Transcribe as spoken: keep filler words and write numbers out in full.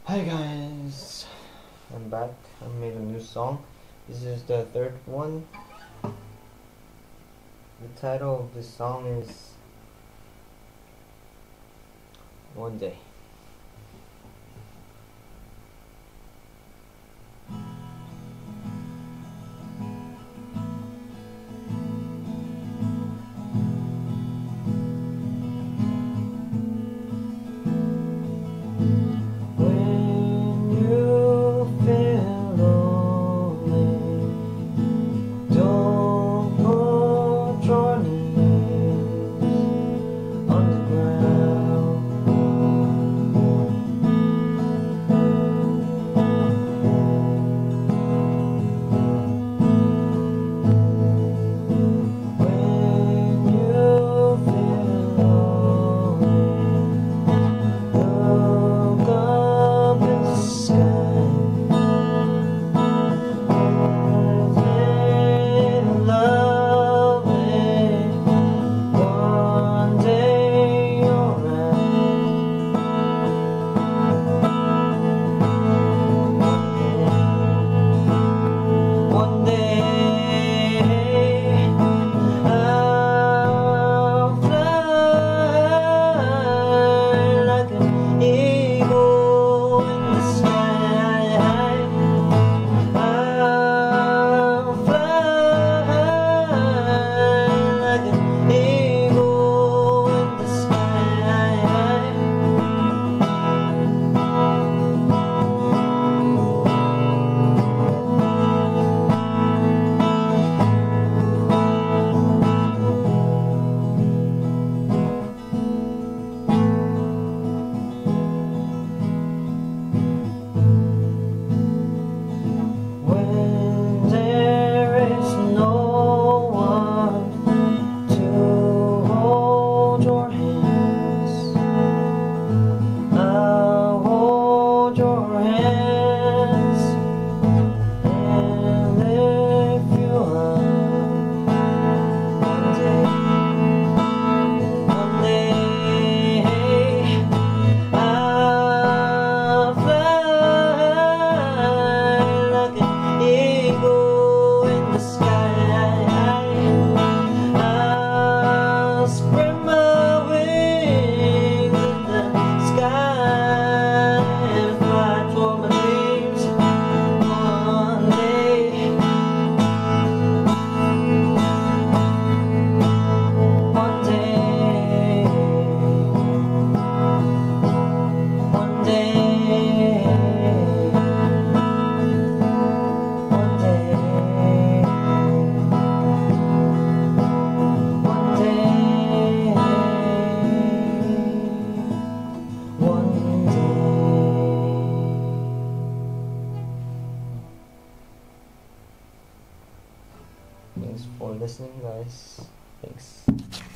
Hi guys, I'm back. I made a new song. This is the third one. The title of this song is One Day. When you feel lonely, don't put your knees on the ground. When you feel lonely, look up in the sky. Isn't it lovely? One day you're right. One day I'll fly like an eagle in the sky. I'll fly like an eagle in the sky. When there is no one to hold your hands, I'll hold your hands and lift you up. One day, one day I'll fly like an eagle in the sky. I'll spread my wings in the sky and fly toward my dreams. One day, one day, one day, one day, one day, one day. Thanks for listening, guys. Thanks.